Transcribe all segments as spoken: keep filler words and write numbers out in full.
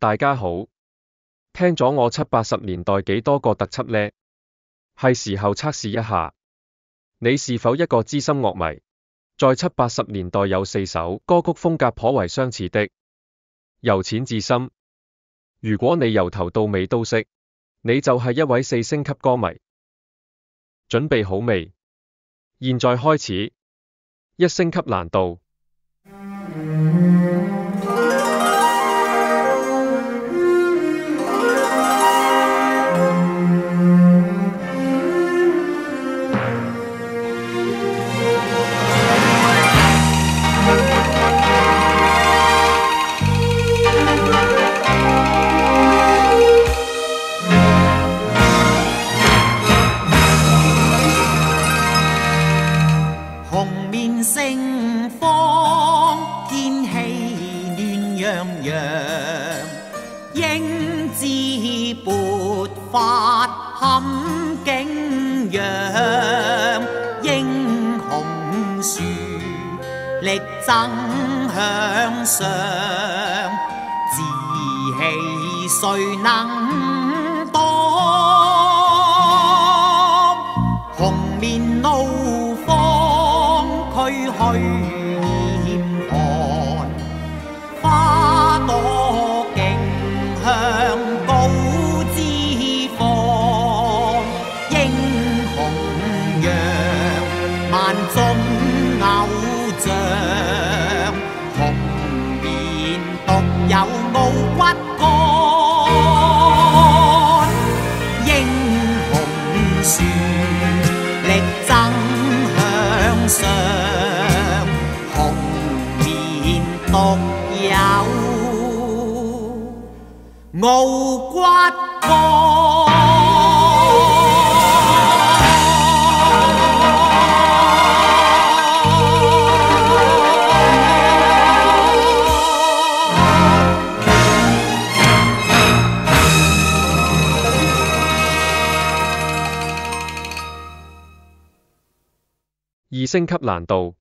大家好，聽咗我七八十年代幾多個特輯呢？係時候測試一下，你是否一個資深樂迷？在七八十年代有四首歌曲風格頗為相似的，由淺至深。如果你由頭到尾都識，你就係一位四星級歌迷。準備好未？現在開始，一星級難度。 發堪景仰，英雄樹力爭向上，志氣誰能擋？紅面怒放，驅去嚴寒，花朵競向高。中偶像，紅面獨有傲骨幹，英雄樹力爭向上，紅面獨有傲骨幹。 二星級難度。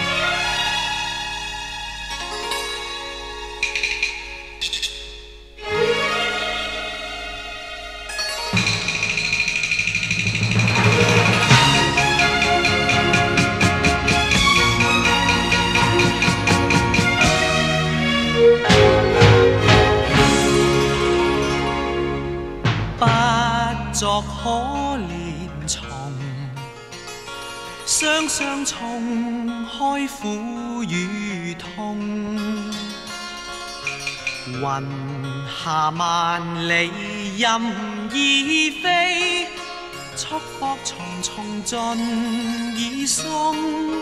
不作可憐蟲，雙雙衝開苦與痛，雲下萬里任意飛，束縛重重盡已鬆，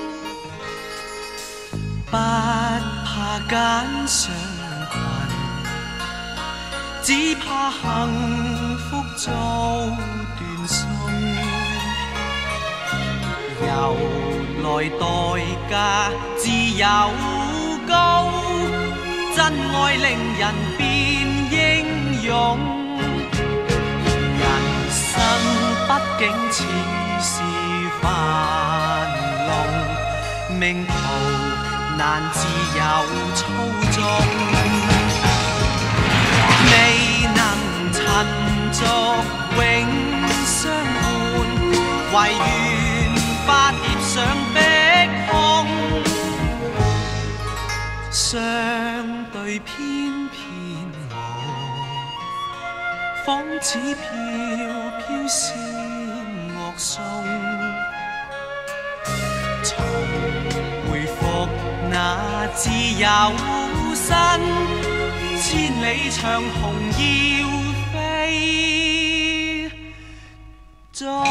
不怕揀上裙，只怕幸福遭斷送。由來代價自有高，真愛令人變英勇。人生畢竟似是樊籠，命途難自由操縱，未能塵俗永相伴，唯願化疊上碧空，相對偏偏無，仿似飄飄仙樂頌，重回復那自由身，千里長虹要飛中。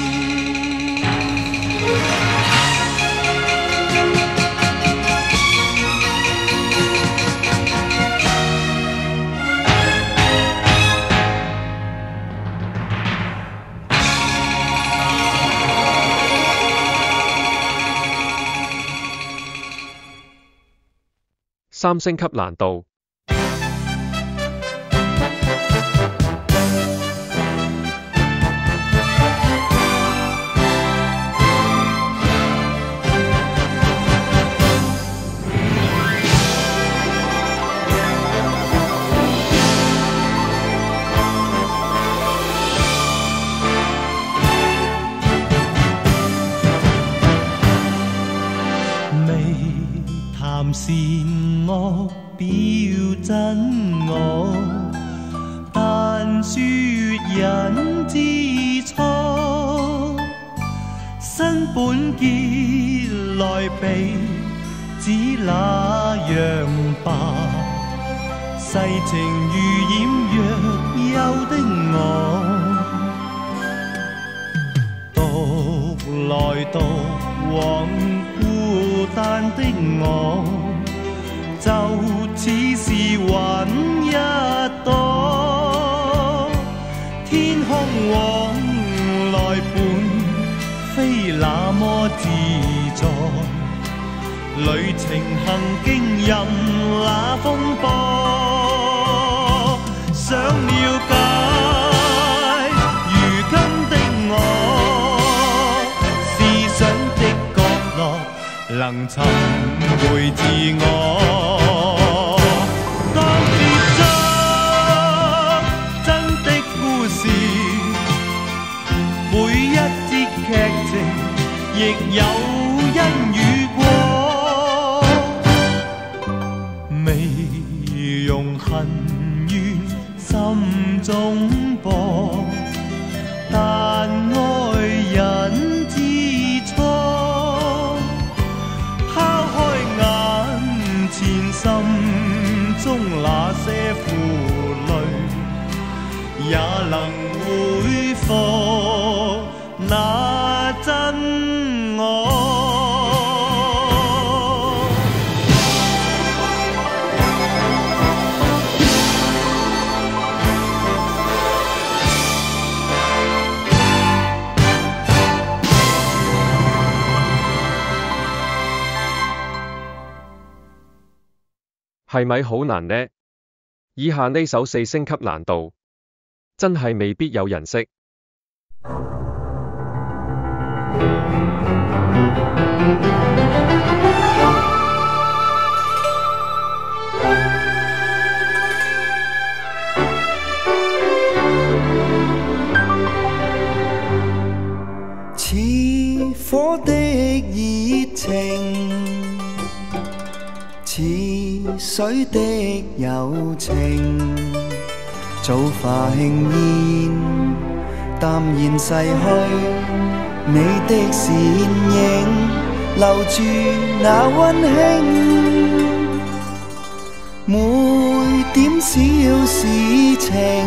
三星級難度。 我，但說人之初，新本結來比，只那樣吧。世情如染若憂的我，獨來獨往孤單的我，就似是雲一朵，天空往來本非那麼自在，旅程行經任那風波，想了解如今的我，思想的角落能尋回自我。當接觸真的故事，每一節劇情亦有因與果，未用恨怨心中播，但愛人之初，拋開眼前心中那些負累，也能恢復那真我。 係咪好難呢？以下呢首四星級難度，真係未必有人識。 似火的熱情，似水的友情，早化輕煙，淡然逝去。你的倩影，留住那溫馨，每點小事情，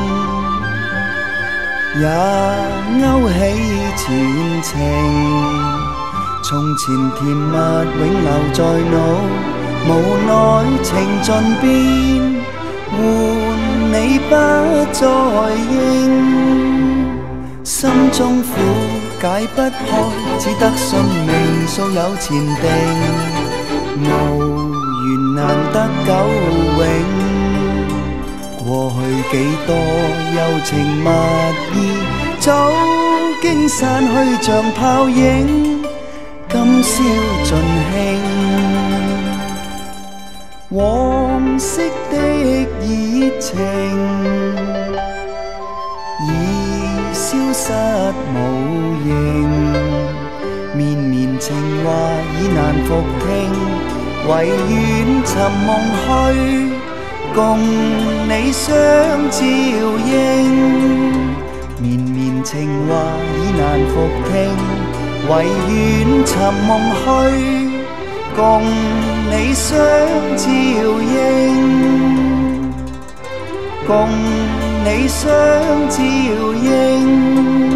也勾起前程。從前甜蜜永留在腦，無奈情盡變，換你不再應，心中苦解不開，只得信命素有前定，無緣難得久永。過去幾多柔情蜜意，早經散去像泡影，今宵盡興。往昔的熱情已消失無形，綿綿情話已難復聽，唯願尋夢去，共你相照應。綿綿情話已難復聽，唯願尋夢去，共你相照應，共你相照應。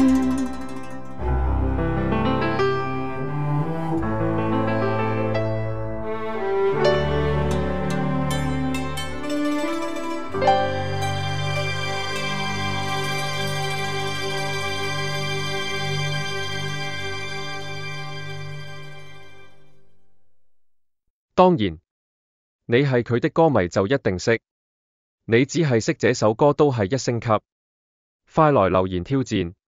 當然，你係佢的歌迷就一定識，你只係識這首歌都係一星級。快來留言挑戰！